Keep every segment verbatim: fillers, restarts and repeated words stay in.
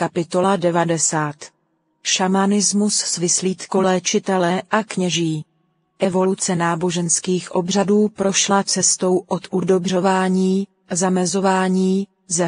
Kapitola devadesát. Šamanismus svislítko-léčitelé a kněží. Evoluce náboženských obřadů prošla cestou od udobřování, zamezování,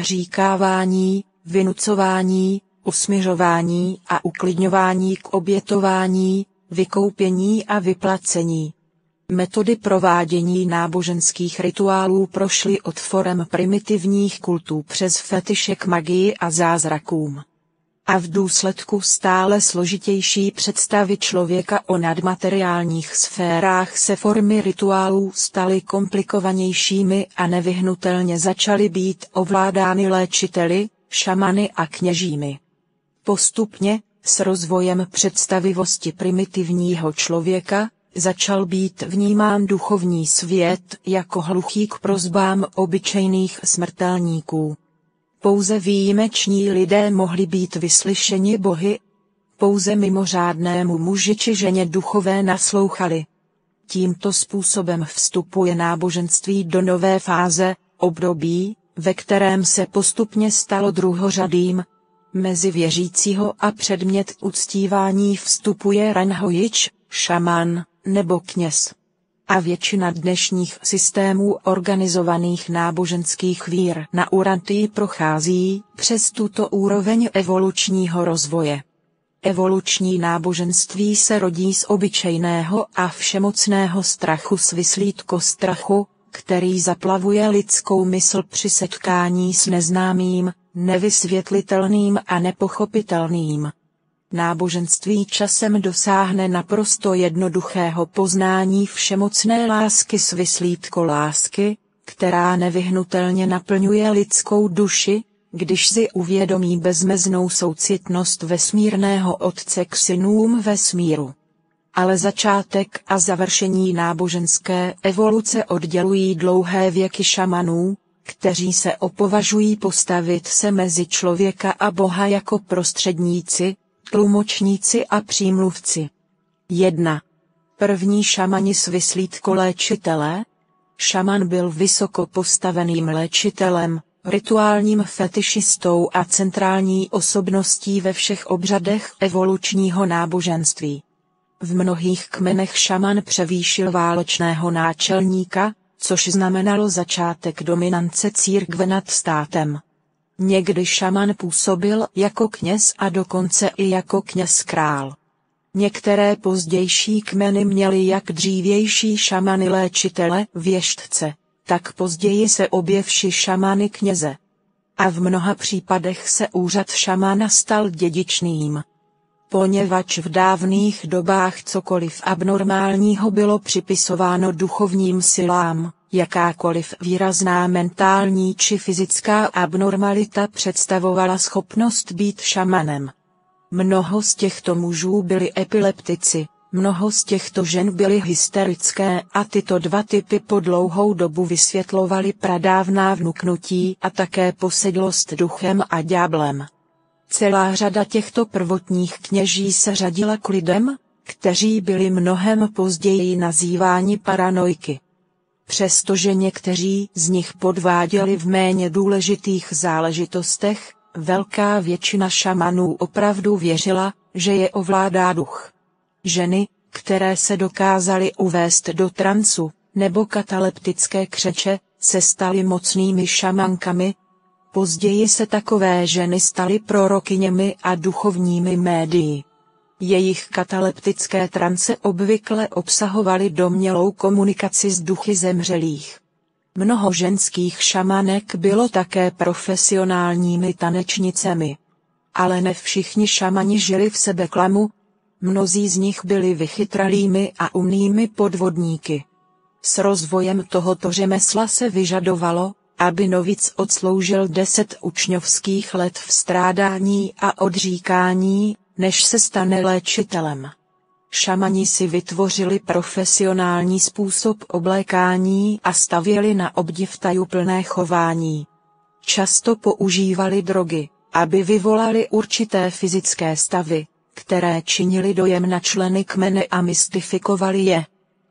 zaříkávání, vynucování, usmiřování a uklidňování k obětování, vykoupění a vyplacení. Metody provádění náboženských rituálů prošly od forem primitivních kultů přes fetiše k magii a zázrakům. A v důsledku stále složitější představy člověka o nadmateriálních sférách se formy rituálů staly komplikovanějšími a nevyhnutelně začaly být ovládány léčiteli, šamany a kněžími. Postupně, s rozvojem představivosti primitivního člověka, začal být vnímán duchovní svět jako hluchý k prosbám obyčejných smrtelníků. Pouze výjimeční lidé mohli být vyslyšeni bohy. Pouze mimořádnému muži či ženě duchové naslouchali. Tímto způsobem vstupuje náboženství do nové fáze, období, ve kterém se postupně stalo druhořadým. Mezi věřícího a předmět uctívání vstupuje ranhojič, šaman, nebo kněz. A většina dnešních systémů organizovaných náboženských vír na Urantii prochází přes tuto úroveň evolučního rozvoje. Evoluční náboženství se rodí z obyčejného a všemocného strachu svislítko strachu, který zaplavuje lidskou mysl při setkání s neznámým, nevysvětlitelným a nepochopitelným. Náboženství časem dosáhne naprosto jednoduchého poznání všemocné lásky svislítko lásky, která nevyhnutelně naplňuje lidskou duši, když si uvědomí bezmeznou soucitnost vesmírného Otce k synům vesmíru. Ale začátek a završení náboženské evoluce oddělují dlouhé věky šamanů, kteří se opovažují postavit se mezi člověka a Boha jako prostředníci, tlumočníci a přímluvci. jedna. První šamani svislítko léčitelé. Šaman byl vysoko postaveným léčitelem, rituálním fetišistou a centrální osobností ve všech obřadech evolučního náboženství. V mnohých kmenech šaman převýšil válečného náčelníka, což znamenalo začátek dominance církve nad státem. Někdy šaman působil jako kněz a dokonce i jako kněz-král. Některé pozdější kmeny měly jak dřívější šamany léčitele, věštce, tak později se objevší šamany kněze. A v mnoha případech se úřad šamana stal dědičným. Poněvadž v dávných dobách cokoliv abnormálního bylo připisováno duchovním silám, jakákoliv výrazná mentální či fyzická abnormalita představovala schopnost být šamanem. Mnoho z těchto mužů byli epileptici, mnoho z těchto žen byly hysterické a tyto dva typy po dlouhou dobu vysvětlovaly pradávná vnuknutí a také posedlost duchem a ďáblem. Celá řada těchto prvotních kněží se řadila k lidem, kteří byli mnohem později nazýváni paranojky. Přestože někteří z nich podváděli v méně důležitých záležitostech, velká většina šamanů opravdu věřila, že je ovládá duch. Ženy, které se dokázaly uvést do transu, nebo kataleptické křeče, se staly mocnými šamankami. Později se takové ženy staly prorokyněmi a duchovními médii. Jejich kataleptické trance obvykle obsahovaly domnělou komunikaci s duchy zemřelých. Mnoho ženských šamanek bylo také profesionálními tanečnicemi. Ale ne všichni šamani žili v sebeklamu. Mnozí z nich byli vychytralými a umnými podvodníky. S rozvojem tohoto řemesla se vyžadovalo, aby novic odsloužil deset učňovských let v strádání a odříkání, než se stane léčitelem. Šamani si vytvořili profesionální způsob oblékání a stavěli na obdiv tajuplné chování. Často používali drogy, aby vyvolali určité fyzické stavy, které činily dojem na členy kmene a mystifikovali je.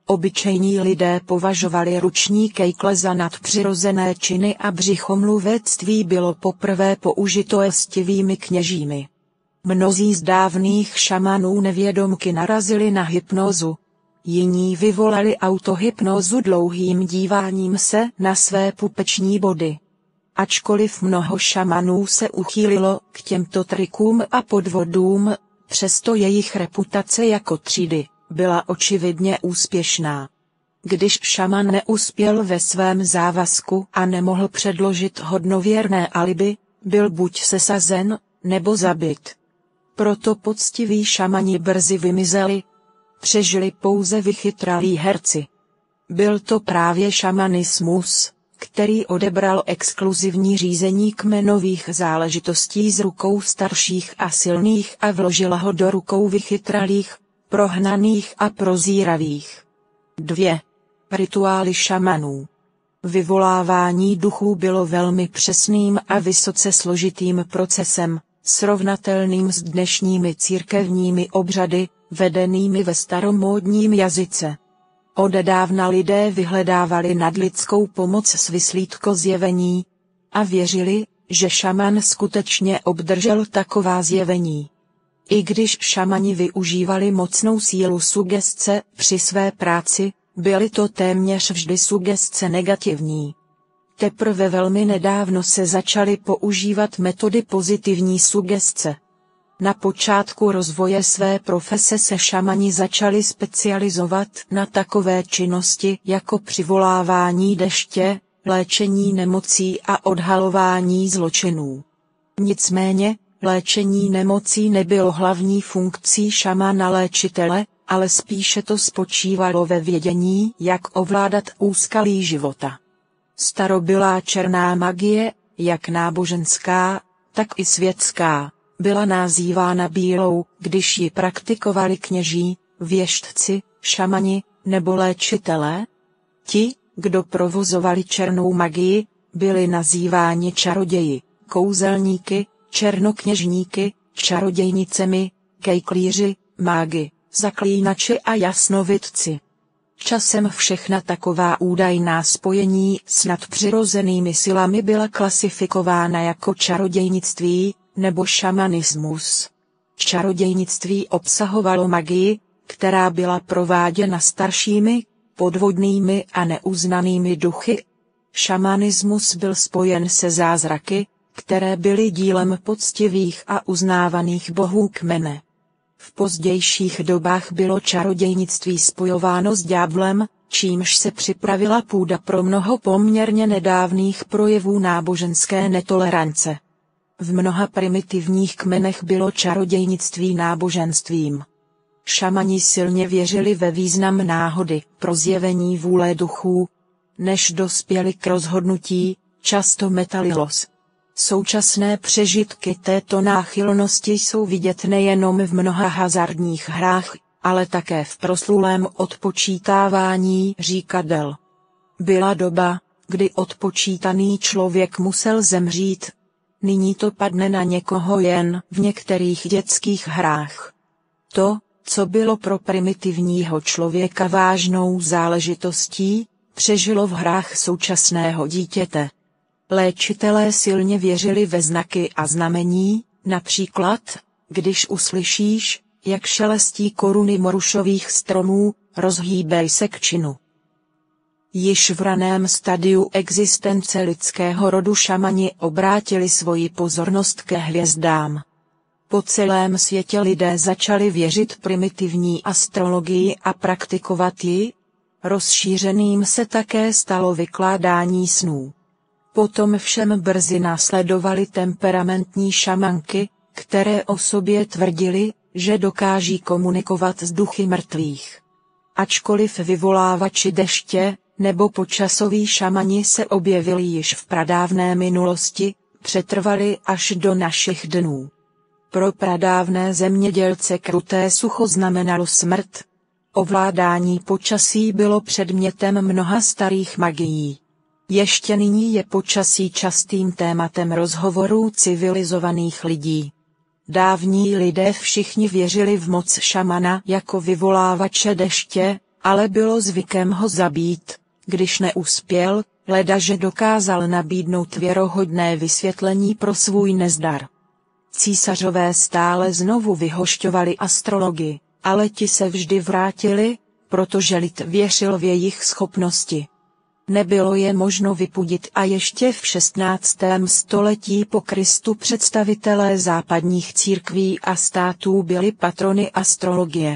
Obyčejní lidé považovali ruční kejkle za nadpřirozené činy a břichomluvectví bylo poprvé použito estivými kněžími. Mnozí z dávných šamanů nevědomky narazili na hypnózu. Jiní vyvolali autohypnózu dlouhým díváním se na své pupeční body. Ačkoliv mnoho šamanů se uchýlilo k těmto trikům a podvodům, přesto jejich reputace jako třídy byla očividně úspěšná. Když šaman neuspěl ve svém závazku a nemohl předložit hodnověrné alibi, byl buď sesazen, nebo zabit. Proto poctiví šamani brzy vymizeli. Přežili pouze vychytralí herci. Byl to právě šamanismus, který odebral exkluzivní řízení kmenových záležitostí z rukou starších a silných a vložil ho do rukou vychytralých, prohnaných a prozíravých. dvě. Rituály šamanů. Vyvolávání duchů bylo velmi přesným a vysoce složitým procesem, srovnatelným s dnešními církevními obřady, vedenými ve staromódním jazyce. Odedávna lidé vyhledávali nadlidskou pomoc s vyslídko zjevení a věřili, že šaman skutečně obdržel taková zjevení. I když šamani využívali mocnou sílu sugestce při své práci, byly to téměř vždy sugestce negativní. Teprve velmi nedávno se začaly používat metody pozitivní sugestce. Na počátku rozvoje své profese se šamani začali specializovat na takové činnosti jako přivolávání deště, léčení nemocí a odhalování zločinů. Nicméně, léčení nemocí nebylo hlavní funkcí šamana léčitele, ale spíše to spočívalo ve vědění, jak ovládat úskalí života. Starobylá černá magie, jak náboženská, tak i světská, byla nazývána bílou, když ji praktikovali kněží, věštci, šamani nebo léčitelé. Ti, kdo provozovali černou magii, byli nazýváni čaroději, kouzelníky, černokněžníky, čarodějnicemi, kejklíři, mágy, zaklínači a jasnovidci. Časem všechna taková údajná spojení s nadpřirozenými silami byla klasifikována jako čarodějnictví nebo šamanismus. Čarodějnictví obsahovalo magii, která byla prováděna staršími, podvodnými a neuznanými duchy. Šamanismus byl spojen se zázraky, které byly dílem poctivých a uznávaných bohů kmene. V pozdějších dobách bylo čarodějnictví spojováno s ďáblem, čímž se připravila půda pro mnoho poměrně nedávných projevů náboženské netolerance. V mnoha primitivních kmenech bylo čarodějnictví náboženstvím. Šamani silně věřili ve význam náhody pro zjevení vůle duchů. Než dospěli k rozhodnutí, často metali los. Současné přežitky této náchylnosti jsou vidět nejenom v mnoha hazardních hrách, ale také v proslulém odpočítávání říkadel. Byla doba, kdy odpočítaný člověk musel zemřít. Nyní to padne na někoho jen v některých dětských hrách. To, co bylo pro primitivního člověka vážnou záležitostí, přežilo v hrách současného dítěte. Léčitelé silně věřili ve znaky a znamení, například, když uslyšíš, jak šelestí koruny morušových stromů, rozhýbej se k činu. Již v raném stadiu existence lidského rodu šamani obrátili svoji pozornost ke hvězdám. Po celém světě lidé začali věřit primitivní astrologii a praktikovat ji. Rozšířeným se také stalo vykládání snů. Potom všem brzy následovaly temperamentní šamanky, které o sobě tvrdili, že dokáží komunikovat s duchy mrtvých. Ačkoliv vyvolávači deště, nebo počasoví šamani se objevili již v pradávné minulosti, přetrvali až do našich dnů. Pro pradávné zemědělce kruté sucho znamenalo smrt. Ovládání počasí bylo předmětem mnoha starých magií. Ještě nyní je počasí častým tématem rozhovorů civilizovaných lidí. Dávní lidé všichni věřili v moc šamana jako vyvolávače deště, ale bylo zvykem ho zabít, když neuspěl, ledaže dokázal nabídnout věrohodné vysvětlení pro svůj nezdar. Císařové stále znovu vyhošťovali astrology, ale ti se vždy vrátili, protože lid věřil v jejich schopnosti. Nebylo je možno vypudit a ještě v šestnáctém století po Kristu představitelé západních církví a států byli patrony astrologie.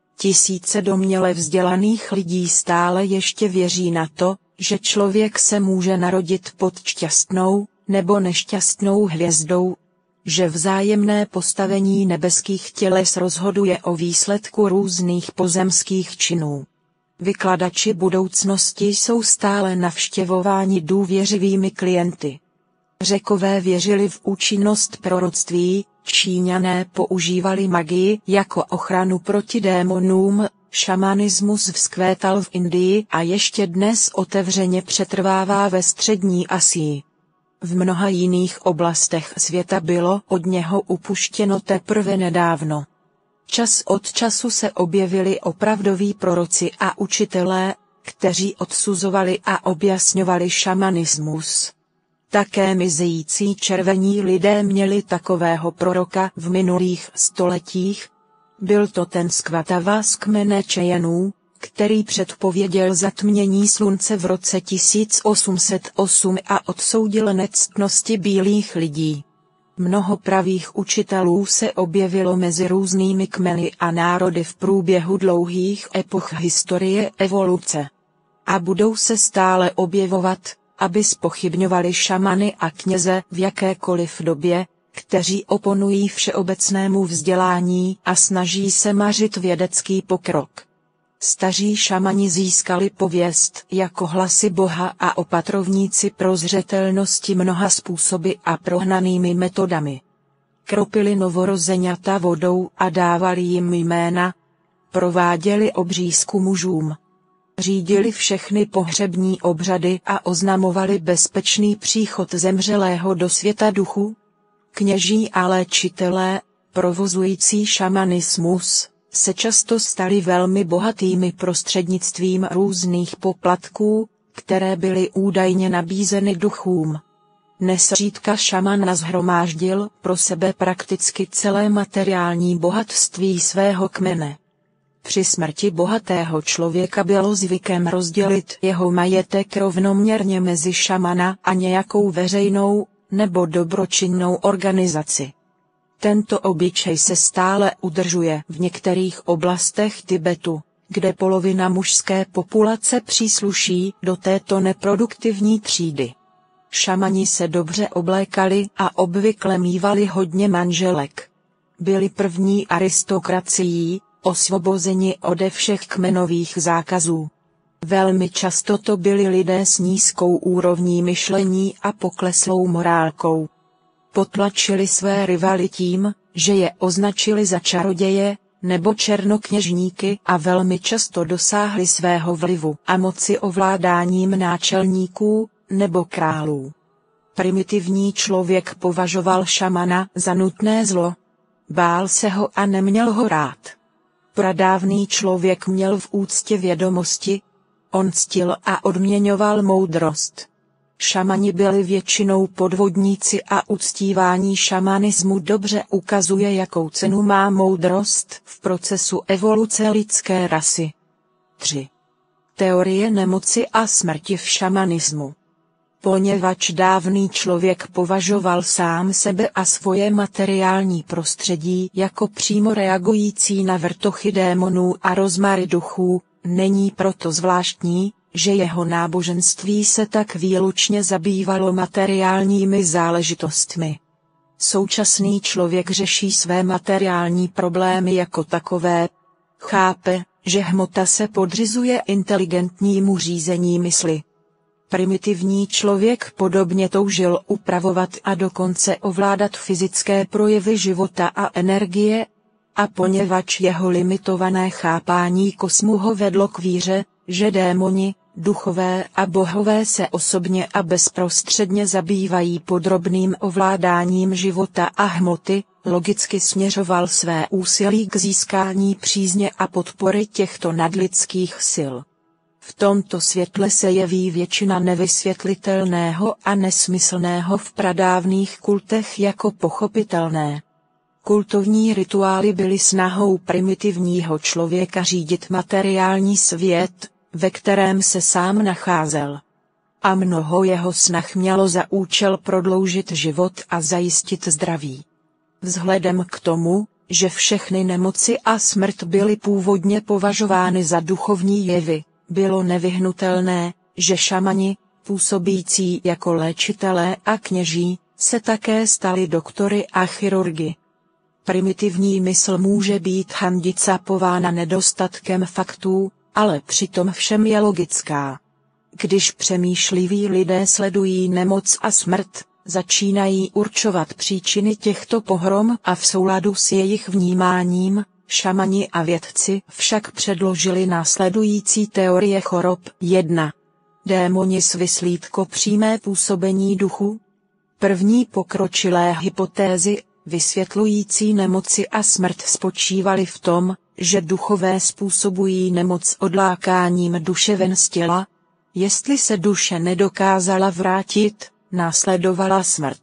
Tisíce domněle vzdělaných lidí stále ještě věří na to, že člověk se může narodit pod šťastnou nebo nešťastnou hvězdou, že vzájemné postavení nebeských těles rozhoduje o výsledku různých pozemských činů. Vykladači budoucnosti jsou stále navštěvováni důvěřivými klienty. Řekové věřili v účinnost proroctví, Číňané používali magii jako ochranu proti démonům, šamanismus vzkvétal v Indii a ještě dnes otevřeně přetrvává ve střední Asii. V mnoha jiných oblastech světa bylo od něho upuštěno teprve nedávno. Čas od času se objevili opravdoví proroci a učitelé, kteří odsuzovali a objasňovali šamanismus. Také mizející červení lidé měli takového proroka v minulých stoletích. Byl to ten Skvatava z kmene Čejenů, který předpověděl zatmění slunce v roce tisíc osm set osm a odsoudil nectnosti bílých lidí. Mnoho pravých učitelů se objevilo mezi různými kmeny a národy v průběhu dlouhých epoch historie evoluce. A budou se stále objevovat, aby zpochybňovali šamany a kněze v jakékoliv době, kteří oponují všeobecnému vzdělání a snaží se mařit vědecký pokrok. Staří šamani získali pověst jako hlasy Boha a opatrovníci prozřetelnosti mnoha způsoby a prohnanými metodami. Kropili novorozeňata vodou a dávali jim jména. Prováděli obřízku mužům. Řídili všechny pohřební obřady a oznamovali bezpečný příchod zemřelého do světa duchu. Kněží a léčitelé, provozující šamanismus, se často stali velmi bohatými prostřednictvím různých poplatků, které byly údajně nabízeny duchům. Nesřídka šaman nashromáždil pro sebe prakticky celé materiální bohatství svého kmene. Při smrti bohatého člověka bylo zvykem rozdělit jeho majetek rovnoměrně mezi šamana a nějakou veřejnou nebo dobročinnou organizaci. Tento obyčej se stále udržuje v některých oblastech Tibetu, kde polovina mužské populace přísluší do této neproduktivní třídy. Šamani se dobře oblékali a obvykle mívali hodně manželek. Byli první aristokracií, osvobozeni ode všech kmenových zákazů. Velmi často to byli lidé s nízkou úrovní myšlení a pokleslou morálkou. Potlačili své rivaly tím, že je označili za čaroděje, nebo černokněžníky a velmi často dosáhli svého vlivu a moci ovládáním náčelníků, nebo králů. Primitivní člověk považoval šamana za nutné zlo. Bál se ho a neměl ho rád. Pradávný člověk měl v úctě vědomosti. On ctil a odměňoval moudrost. Šamani byli většinou podvodníci a uctívání šamanismu dobře ukazuje, jakou cenu má moudrost v procesu evoluce lidské rasy. tři. Teorie nemoci a smrti v šamanismu. Poněvadž dávný člověk považoval sám sebe a svoje materiální prostředí jako přímo reagující na vrtochy démonů a rozmary duchů, není proto zvláštní, že jeho náboženství se tak výlučně zabývalo materiálními záležitostmi. Současný člověk řeší své materiální problémy jako takové. Chápe, že hmota se podřizuje inteligentnímu řízení mysli. Primitivní člověk podobně toužil upravovat a dokonce ovládat fyzické projevy života a energie, a poněvadž jeho limitované chápání kosmu ho vedlo k víře, že démoni, duchové a bohové se osobně a bezprostředně zabývají podrobným ovládáním života a hmoty, logicky směřoval své úsilí k získání přízně a podpory těchto nadlidských sil. V tomto světle se jeví většina nevysvětlitelného a nesmyslného v pradávných kultech jako pochopitelné. Kultovní rituály byly snahou primitivního člověka řídit materiální svět, ve kterém se sám nacházel. A mnoho jeho snah mělo za účel prodloužit život a zajistit zdraví. Vzhledem k tomu, že všechny nemoci a smrt byly původně považovány za duchovní jevy, bylo nevyhnutelné, že šamani, působící jako léčitelé a kněží, se také stali doktory a chirurgy. Primitivní mysl může být handicapována nedostatkem faktů, ale přitom všem je logická. Když přemýšliví lidé sledují nemoc a smrt, začínají určovat příčiny těchto pohrom a v souladu s jejich vnímáním, šamani a vědci však předložili následující teorie chorob. jedna. Démoni svislítko přímé působení duchu. První pokročilé hypotézy, vysvětlující nemoci a smrt spočívaly v tom, že duchové způsobují nemoc odlákáním duše ven z těla. Jestli se duše nedokázala vrátit, následovala smrt.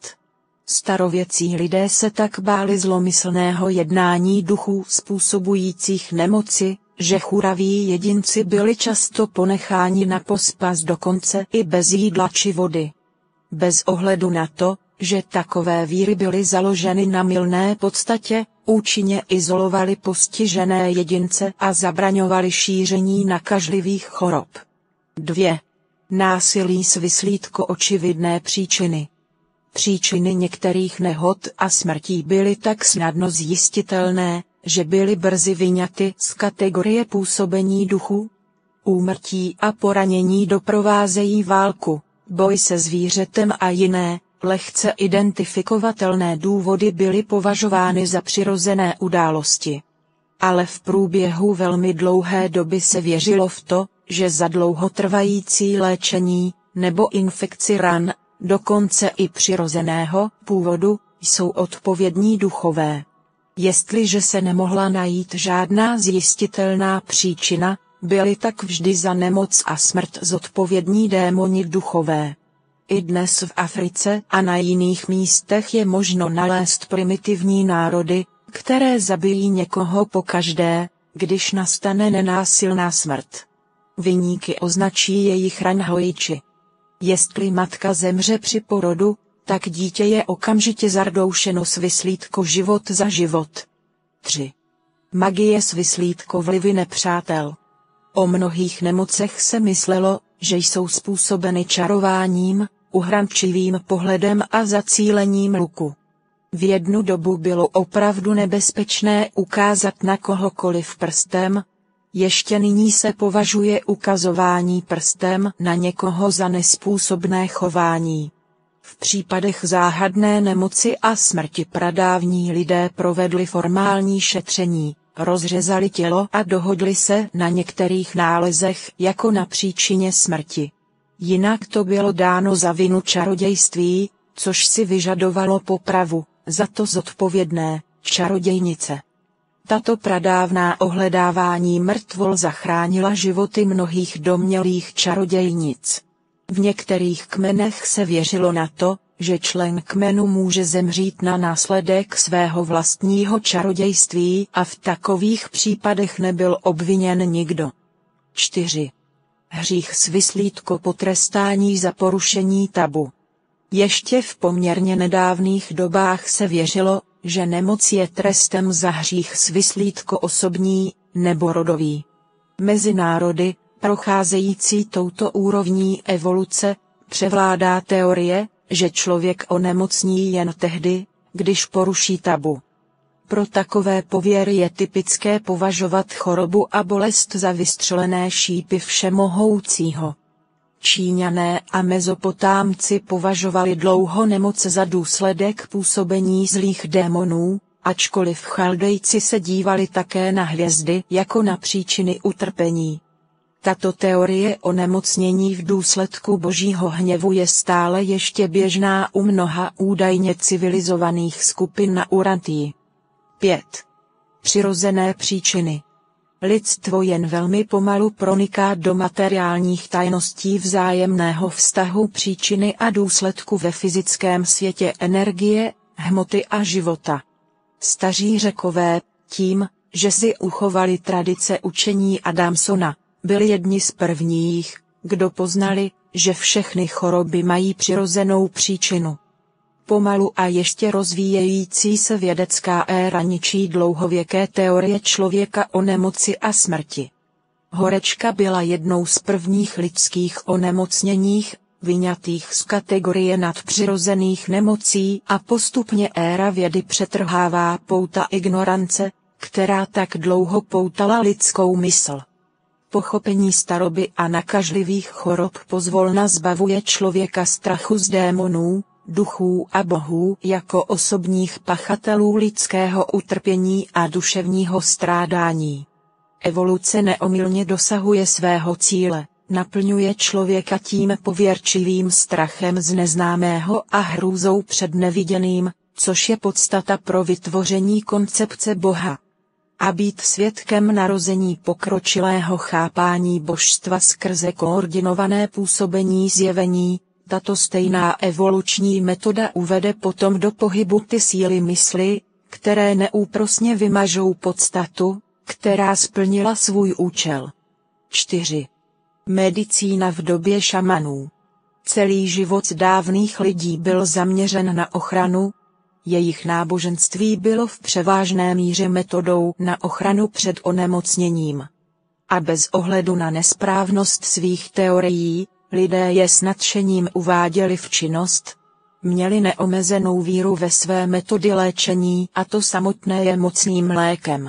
Starověcí lidé se tak báli zlomyslného jednání duchů způsobujících nemoci, že churaví jedinci byli často ponecháni na pospas dokonce i bez jídla či vody. Bez ohledu na to, že takové víry byly založeny na mylné podstatě, účinně izolovali postižené jedince a zabraňovali šíření nakažlivých chorob. dva. Násilí svislítko očividné příčiny. Příčiny některých nehod a smrtí byly tak snadno zjistitelné, že byly brzy vyňaty z kategorie působení duchu. Úmrtí a poranění doprovázejí válku, boj se zvířetem a jiné, lehce identifikovatelné důvody byly považovány za přirozené události. Ale v průběhu velmi dlouhé doby se věřilo v to, že za dlouhotrvající léčení, nebo infekci ran, dokonce i přirozeného původu, jsou odpovědní duchové. Jestliže se nemohla najít žádná zjistitelná příčina, byly tak vždy za nemoc a smrt zodpovědní démoni duchové. I dnes v Africe a na jiných místech je možno nalézt primitivní národy, které zabijí někoho pokaždé, když nastane nenásilná smrt. Viníky označí jejich ranhojiči. Jestli matka zemře při porodu, tak dítě je okamžitě zardoušeno svislítko život za život. tři. Magie svislítko vlivy nepřátel. O mnohých nemocech se myslelo, že jsou způsobeny čarováním, uhrančivým pohledem a zacílením luku. V jednu dobu bylo opravdu nebezpečné ukázat na kohokoliv prstem. Ještě nyní se považuje ukazování prstem na někoho za nezpůsobné chování. V případech záhadné nemoci a smrti pradávní lidé provedli formální šetření, rozřezali tělo a dohodli se na některých nálezech jako na příčině smrti. Jinak to bylo dáno za vinu čarodějství, což si vyžadovalo popravu, za to zodpovědné, čarodějnice. Tato pradávná ohledávání mrtvol zachránila životy mnohých domnělých čarodějnic. V některých kmenech se věřilo na to, že člen kmenu může zemřít na následek svého vlastního čarodějství a v takových případech nebyl obviněn nikdo. čtyři. Hřích svislítko potrestání za porušení tabu. Ještě v poměrně nedávných dobách se věřilo, že nemoc je trestem za hřích svislítko osobní, nebo rodový. Mezi národy, procházející touto úrovní evoluce, převládá teorie, že člověk onemocní jen tehdy, když poruší tabu. Pro takové pověry je typické považovat chorobu a bolest za vystřelené šípy všemohoucího. Číňané a Mezopotámci považovali dlouho nemoc za důsledek působení zlých démonů, ačkoliv Chaldejci se dívali také na hvězdy jako na příčiny utrpení. Tato teorie onemocnění v důsledku božího hněvu je stále ještě běžná u mnoha údajně civilizovaných skupin na Urantii. pět. Přirozené příčiny. Lidstvo jen velmi pomalu proniká do materiálních tajností vzájemného vztahu příčiny a důsledku ve fyzickém světě energie, hmoty a života. Staří Řekové, tím, že si uchovali tradice učení Adamsona, byli jedni z prvních, kdo poznali, že všechny choroby mají přirozenou příčinu. Pomalu a ještě rozvíjející se vědecká éra ničí dlouhověké teorie člověka o nemoci a smrti. Horečka byla jednou z prvních lidských onemocněních, vyňatých z kategorie nadpřirozených nemocí, a postupně éra vědy přetrhává pouta ignorance, která tak dlouho poutala lidskou mysl. Pochopení staroby a nakažlivých chorob pozvolna zbavuje člověka strachu z démonů, duchů a bohů jako osobních pachatelů lidského utrpění a duševního strádání. Evoluce neomylně dosahuje svého cíle, naplňuje člověka tím pověrčivým strachem z neznámého a hrůzou před neviděným, což je podstata pro vytvoření koncepce Boha. A být svědkem narození pokročilého chápání božstva skrze koordinované působení zjevení, tato stejná evoluční metoda uvede potom do pohybu ty síly mysli, které neúprosně vymažou podstatu, která splnila svůj účel. čtyři. Medicína v době šamanů. Celý život dávných lidí byl zaměřen na ochranu. Jejich náboženství bylo v převážné míře metodou na ochranu před onemocněním. A bez ohledu na nesprávnost svých teorií, lidé je s nadšením uváděli v činnost. Měli neomezenou víru ve své metody léčení a to samotné je mocným lékem.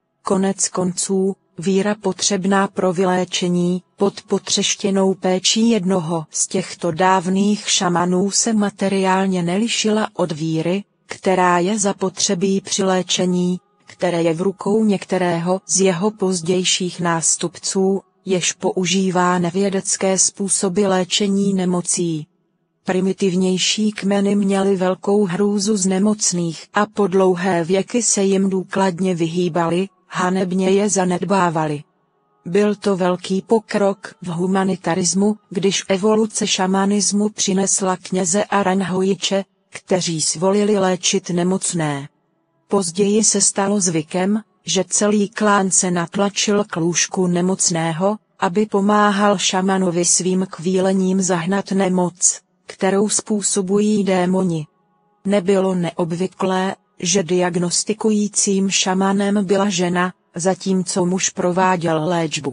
Konec konců, víra potřebná pro vyléčení, pod potřeštěnou péčí jednoho z těchto dávných šamanů se materiálně nelišila od víry, která je zapotřebí při léčení, které je v rukou některého z jeho pozdějších nástupců, jež používá nevědecké způsoby léčení nemocí. Primitivnější kmeny měly velkou hrůzu z nemocných a po dlouhé věky se jim důkladně vyhýbali, hanebně je zanedbávali. Byl to velký pokrok v humanitarismu, když evoluce šamanismu přinesla kněze a ranhojiče, kteří svolili léčit nemocné. Později se stalo zvykem, že celý klán se natlačil k lůžku nemocného, aby pomáhal šamanovi svým kvílením zahnat nemoc, kterou způsobují démoni. Nebylo neobvyklé, že diagnostikujícím šamanem byla žena, zatímco muž prováděl léčbu.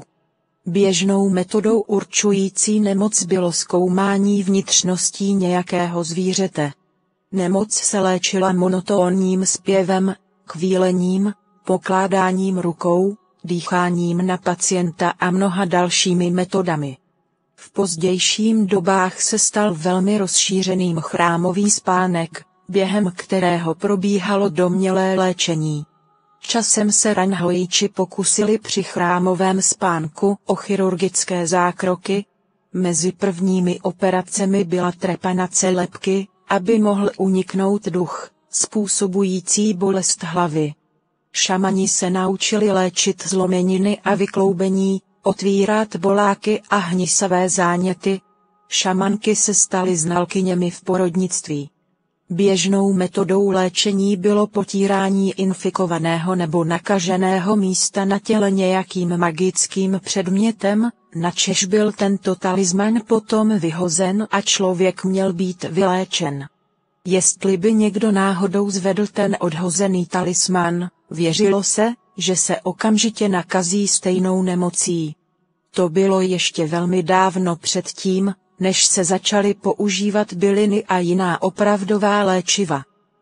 Běžnou metodou určující nemoc bylo zkoumání vnitřností nějakého zvířete. Nemoc se léčila monotónním zpěvem, kvílením, pokládáním rukou, dýcháním na pacienta a mnoha dalšími metodami. V pozdějším dobách se stal velmi rozšířeným chrámový spánek, během kterého probíhalo domnělé léčení. Časem se ranhojiči pokusili při chrámovém spánku o chirurgické zákroky. Mezi prvními operacemi byla trepanace lebky, aby mohl uniknout duch, způsobující bolest hlavy. Šamani se naučili léčit zlomeniny a vykloubení, otvírat boláky a hnisavé záněty. Šamanky se staly znalkyněmi v porodnictví. Běžnou metodou léčení bylo potírání infikovaného nebo nakaženého místa na těle nějakým magickým předmětem, načež byl tento talisman potom vyhozen a člověk měl být vyléčen. Jestli by někdo náhodou zvedl ten odhozený talisman, věřilo se, že se okamžitě nakazí stejnou nemocí. To bylo ještě velmi dávno předtím, než se začaly používat byliny a jiná opravdová léčiva.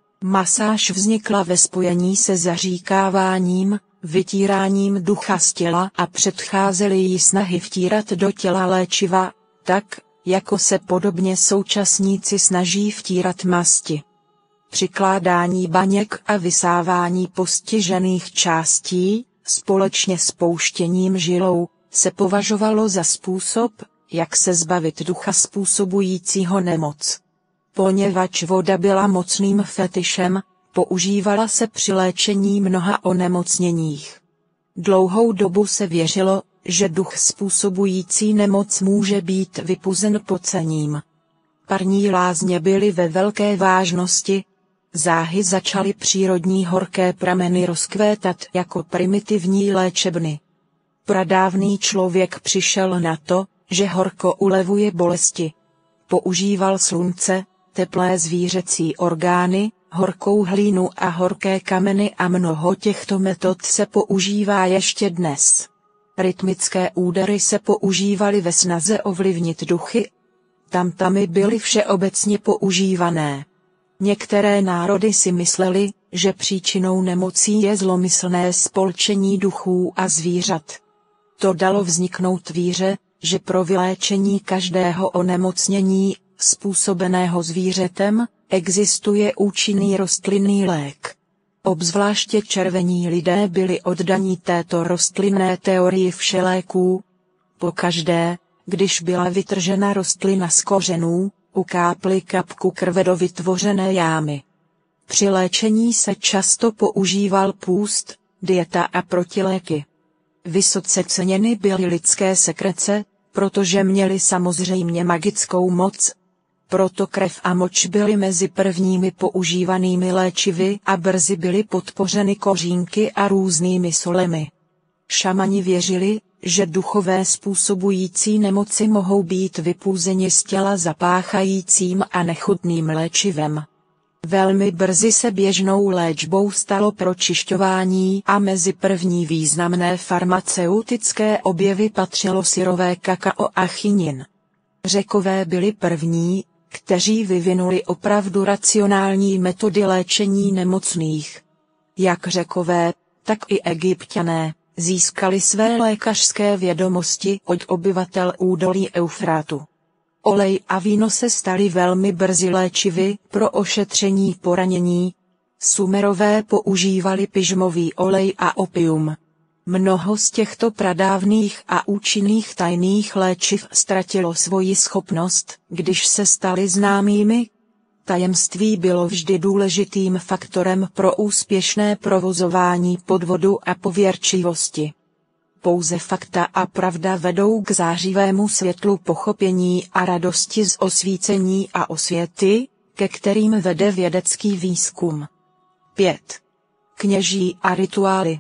Masáž vznikla ve spojení se zaříkáváním, vytíráním ducha z těla a předcházely jí snahy vtírat do těla léčiva, tak, jako se podobně současníci snaží vtírat masti. Přikládání baněk a vysávání postižených částí, společně s pouštěním žilou, se považovalo za způsob, jak se zbavit ducha způsobujícího nemoc. Poněvadž voda byla mocným fetišem, používala se při léčení mnoha onemocněních. Dlouhou dobu se věřilo, že duch způsobující nemoc může být vypuzen pocením. Parní lázně byly ve velké vážnosti. Záhy začaly přírodní horké prameny rozkvétat jako primitivní léčebny. Pradávný člověk přišel na to, že horko ulevuje bolesti. Používal slunce, teplé zvířecí orgány, horkou hlínu a horké kameny a mnoho těchto metod se používá ještě dnes. Rytmické údery se používaly ve snaze ovlivnit duchy. Tamtamy byly všeobecně používané. Některé národy si mysleli, že příčinou nemocí je zlomyslné spolčení duchů a zvířat. To dalo vzniknout víře, že pro vyléčení každého onemocnění, způsobeného zvířetem, existuje účinný rostlinný lék. Obzvláště červení lidé byli oddaní této rostlinné teorii všeléků. Pokaždé, když byla vytržena rostlina z kořenů, ukápli kapku krve do vytvořené jámy. Při léčení se často používal půst, dieta a protiléky. Vysoce ceněny byly lidské sekrece, protože měly samozřejmě magickou moc. Proto krev a moč byly mezi prvními používanými léčivy a brzy byly podpořeny kořínky a různými solemi. Šamani věřili, že duchové způsobující nemoci mohou být vypuzeni z těla zapáchajícím a nechutným léčivem. Velmi brzy se běžnou léčbou stalo pročišťování a mezi první významné farmaceutické objevy patřilo syrové kakao a chinin. Řekové byli první, kteří vyvinuli opravdu racionální metody léčení nemocných. Jak Řekové, tak i Egypťané získali své lékařské vědomosti od obyvatel údolí Eufrátu. Olej a víno se staly velmi brzy léčivy pro ošetření poranění. Sumerové používali pyžmový olej a opium. Mnoho z těchto pradávných a účinných tajných léčiv ztratilo svoji schopnost, když se staly známými. Tajemství bylo vždy důležitým faktorem pro úspěšné provozování podvodu a pověrčivosti. Pouze fakta a pravda vedou k zářivému světlu pochopení a radosti z osvícení a osvěty, ke kterým vede vědecký výzkum. pět. Kněží a rituály.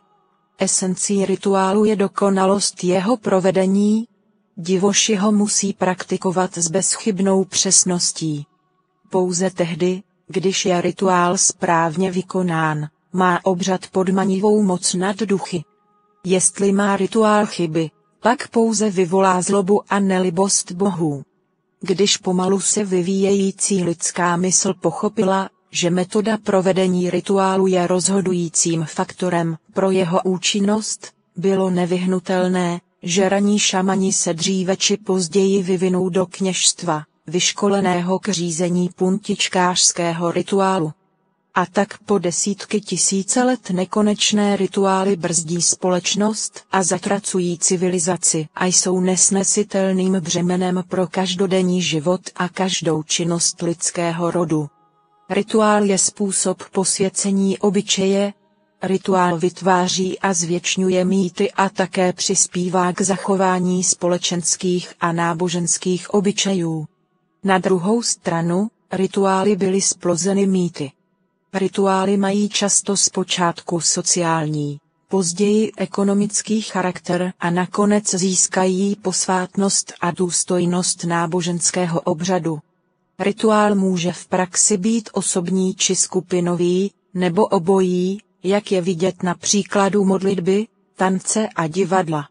Esencí rituálu je dokonalost jeho provedení. Divoši ho musí praktikovat s bezchybnou přesností. Pouze tehdy, když je rituál správně vykonán, má obřad podmanivou moc nad duchy. Jestli má rituál chyby, pak pouze vyvolá zlobu a nelibost bohů. Když pomalu se vyvíjející lidská mysl pochopila, že metoda provedení rituálu je rozhodujícím faktorem pro jeho účinnost, bylo nevyhnutelné, že raní šamani se dříve či později vyvinou do kněžstva, vyškoleného k řízení puntičkářského rituálu. A tak po desítky tisíce let nekonečné rituály brzdí společnost a zatracují civilizaci a jsou nesnesitelným břemenem pro každodenní život a každou činnost lidského rodu. Rituál je způsob posvěcení obyčeje. Rituál vytváří a zvěčňuje mýty a také přispívá k zachování společenských a náboženských obyčejů. Na druhou stranu, rituály byly splozeny mýty. Rituály mají často zpočátku sociální, později ekonomický charakter a nakonec získají posvátnost a důstojnost náboženského obřadu. Rituál může v praxi být osobní či skupinový, nebo obojí, jak je vidět na příkladu modlitby, tance a divadla.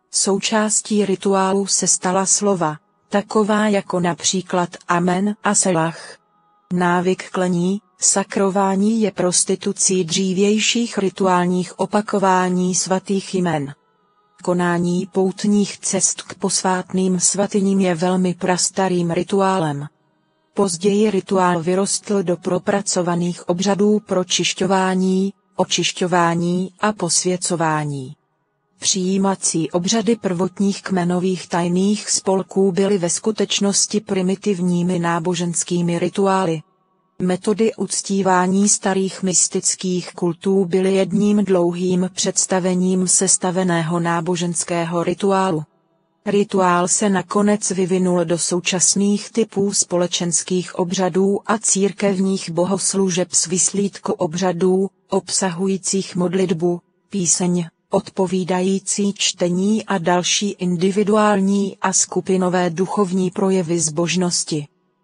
Součástí rituálu se stala slova, taková jako například amen a selach. Návyk klení, sakrování je prostitucí dřívějších rituálních opakování svatých jmen. Konání poutních cest k posvátným svatyním je velmi prastarým rituálem. Později rituál vyrostl do propracovaných obřadů pročišťování, očišťování a posvěcování. Přijímací obřady prvotních kmenových tajných spolků byly ve skutečnosti primitivními náboženskými rituály. Metody uctívání starých mystických kultů byly jedním dlouhým představením sestaveného náboženského rituálu. Rituál se nakonec vyvinul do současných typů společenských obřadů a církevních bohoslužeb s vyslídkou obřadů, obsahujících modlitbu, píseň, odpovídající čtení a další individuální a skupinové duchovní projevy zbožnosti.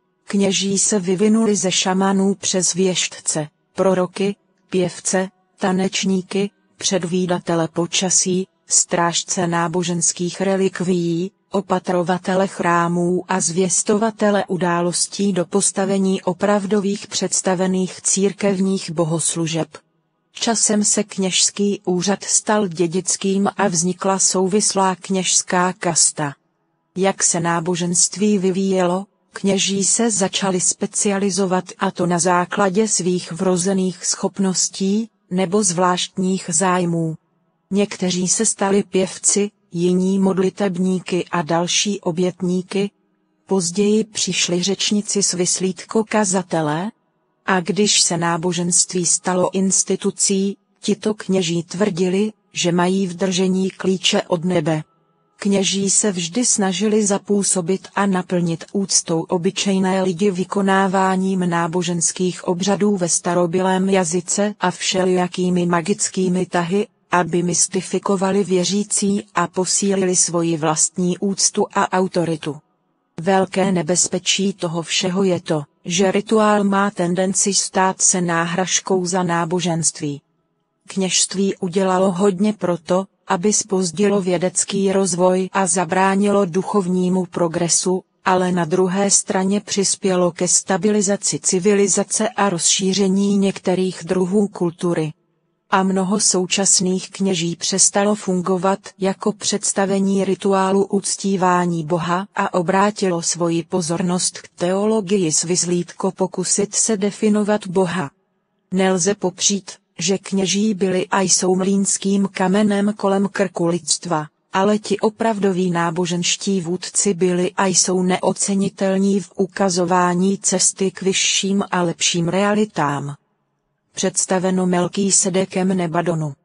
Kněží se vyvinuli ze šamanů přes věštce, proroky, pěvce, tanečníky, předvídatele počasí, strážce náboženských relikvií, opatrovatele chrámů a zvěstovatele událostí do postavení opravdových představených církevních bohoslužeb. Časem se kněžský úřad stal dědickým a vznikla souvislá kněžská kasta. Jak se náboženství vyvíjelo, kněží se začali specializovat, a to na základě svých vrozených schopností nebo zvláštních zájmů. Někteří se stali pěvci, jiní modlitebníky a další obětníky. Později přišli řečníci s vyslídkou kazatelé. A když se náboženství stalo institucí, tito kněží tvrdili, že mají v držení klíče od nebe. Kněží se vždy snažili zapůsobit a naplnit úctou obyčejné lidi vykonáváním náboženských obřadů ve starobylém jazyce a všelijakými magickými tahy, aby mystifikovali věřící a posílili svoji vlastní úctu a autoritu. Velké nebezpečí toho všeho je to, že rituál má tendenci stát se náhražkou za náboženství. Kněžství udělalo hodně proto, aby zpozdilo vědecký rozvoj a zabránilo duchovnímu progresu, ale na druhé straně přispělo ke stabilizaci civilizace a rozšíření některých druhů kultury. A mnoho současných kněží přestalo fungovat jako představení rituálu uctívání Boha a obrátilo svoji pozornost k teologii s vyzlídkou pokusit se definovat Boha. Nelze popřít, že kněží byli a jsou mlýnským kamenem kolem krku lidstva, ale ti opravdoví náboženští vůdci byli a jsou neocenitelní v ukazování cesty k vyšším a lepším realitám. Představeno Melkýsedekem Nebadonu.